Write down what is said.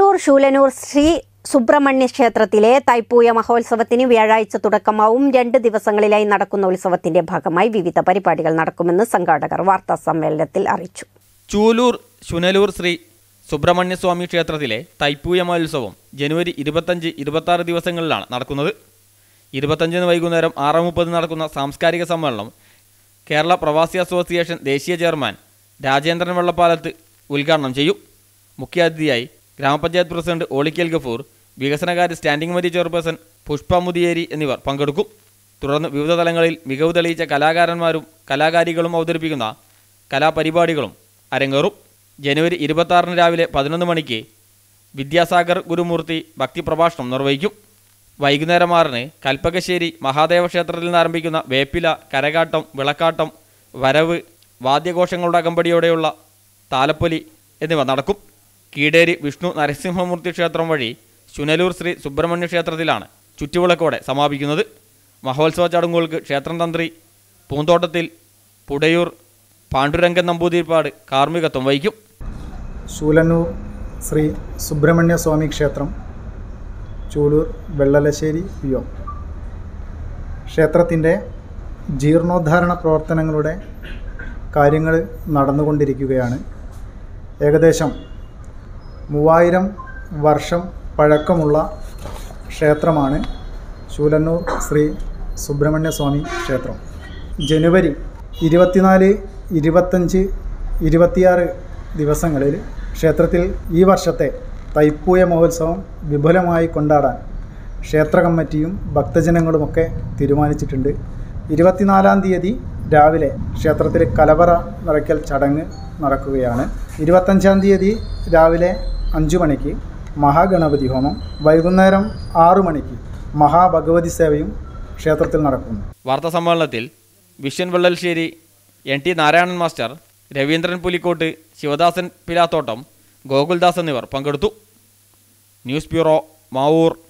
ചൂലൂർ ശൂലനൂർ ശ്രീ സുബ്രഹ്മണ്യ ക്ഷേത്രത്തിലെ തൈപ്പൂയ മഹോത്സവത്തിന് വ്യാഴാഴ്ച തുടക്കമാവും. 2 ദിവസങ്ങളിലായി നടക്കുന്ന ഉത്സവത്തിന്റെ ഭാഗമായി വിവിധ പരിപാടികൾ നടക്കുമെന്ന് സംഘാടകർ വാർത്താസമ്മേളനത്തിൽ അറിയിച്ചു. ചൂലൂർ ശൂലനൂർ ശ്രീ സുബ്രഹ്മണ്യസ്വാമി ക്ഷേത്രത്തിലെ തൈപ്പൂയ മഹോത്സവം ജനുവരി 25-26 ദിവസങ്ങളിലാണ് നടക്കുന്നത്. 25 വൈകുന്നേരം 6:30 നടക്കുന്ന സാംസ്കാരിക സമ്മേളനം കേരള പ്രവാസി അസോസിയേഷൻ ദേശീയ ചെയർമാൻ രാജേന്ദ്രൻ വെള്ളപ്പാലത്ത് ഉദ്ഘാടനം ചെയ്യും. മുഖ്യാതിഥിയായി ഗ്രാമപഞ്ചായത്ത് പ്രസിഡന്റ് ഓളിക്കൽ ഗഫൂർ, വികസനകാര്യ standing committee chairperson Pushpa Muthiyeri എന്നിവർ പങ്കെടുക്കും. തുടർന്ന് വിവിധ തലങ്ങളിൽ മികവ് തെളിയിച്ച കലാകാരന്മാരും കലാകാരികളും അവതരിപ്പിക്കുന്ന കലാപരിപാടികളും അരങ്ങേറും. ജനുവരി 26 രാവിലെ 11 മണിക്ക് വിദ്യാസാഗർ ഗുരുമൂർത്തി ഭക്തിപ്രഭാഷണം നിർവഹിക്കും. വൈകുന്നേരം 6 കൽപ്പകശ്ശേരി മഹാദേവ ക്ഷേത്രത്തിൽ നിന്ന് ആരംഭിക്കുന്ന വേപ്പില, കരകാട്ടം, വിളക്കാട്ടം, വരവ്, വാദ്യഘോഷങ്ങളുടെ അകമ്പടിയോടെയുള്ള താലപ്പൊലി എന്നിവ നടക്കും. കീടേരി വിഷ്ണു നരസിംഹമൂർത്തി ക്ഷേത്രം വഴി ശൂലനൂർ ശ്രീ സുബ്രഹ്മണ്യ ക്ഷേത്രത്തിലാണ് ചുറ്റുവിളക്കോടെ സമാപിക്കുന്നത്. മഹോത്സവ ചടങ്ങുകൾക്ക് ക്ഷേത്രം തന്ത്രി പൂന്തോട്ടത്തിൽ പുടയൂർ പാണ്ഡുരംഗൻ നമ്പൂതിരിപ്പാട് കാർമ്മികത്വം വഹിക്കും. ശൂലനൂർ ശ്രീ സുബ്രഹ്മണ്യ സ്വാമി ക്ഷേത്രം, ചൂലൂർ വെള്ളലശ്ശേരി PO. ക്ഷേത്രത്തിൻ്റെ ജീർണോദ്ധാരണ പ്രവർത്തനങ്ങളുടെ കാര്യങ്ങൾ നടന്നുകൊണ്ടിരിക്കുകയാണ്. ഏകദേശം 3000 വർഷം പഴക്കമുള്ള ക്ഷേത്രമാണ് ശൂലനൂർ ശ്രീ സുബ്രഹ്മണ്യ സ്വാമി ക്ഷേത്രം. ജനുവരി 24, 25, 26 ദിവസങ്ങളിൽ ക്ഷേത്രത്തിൽ ഈ വർഷത്തെ തൈപ്പൂയ മഹോത്സവം വിപുലമായി കൊണ്ടാടാൻ ക്ഷേത്ര കമ്മിറ്റിയും ഭക്തജനങ്ങളുമൊക്കെ തീരുമാനിച്ചിട്ടുണ്ട്. 24-ാം തീയതി രാവിലെ ക്ഷേത്രത്തിൽ കലവറ നിറയ്ക്കൽ ചടങ്ങ് നടക്കുകയാണ്. 25-ാം തീയതി രാവിലെ 5 മണിക്ക് മഹാഗണപതി ഹോമം, വൈകുന്നേരം 6 മണിക്ക് മഹാഭഗവതി സേവയും ക്ഷേത്രത്തിൽ നടക്കുന്നു. വാർത്താ സമ്മേളനത്തിൽ വിശ്വൻ വെള്ളൽശ്ശേരി, NT നാരായണൻ മാസ്റ്റർ, രവീന്ദ്രൻ പുലിക്കോട്ട്, ശിവദാസൻ പിലാത്തോട്ടം, ഗോകുൽദാസ് എന്നിവർ പങ്കെടുത്തു. News bureau, Mavoor.